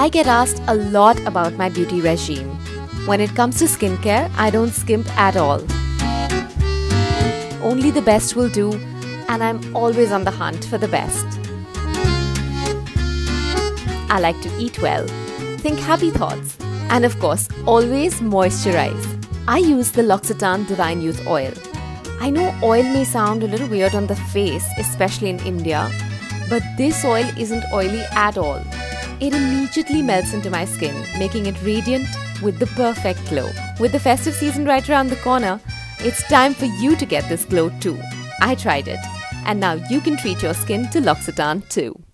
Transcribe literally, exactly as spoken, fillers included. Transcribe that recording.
I get asked a lot about my beauty regime. When it comes to skincare, I don't skimp at all. Only the best will do, and I'm always on the hunt for the best. I like to eat well, think happy thoughts, and of course, always moisturize. I use the L'Occitane Divine Youth Oil. I know oil may sound a little weird on the face, especially in India, but this oil isn't oily at all. It immediately melts into my skin, making it radiant with the perfect glow. With the festive season right around the corner, it's time for you to get this glow too. I tried it, and now you can treat your skin to L'Occitane too.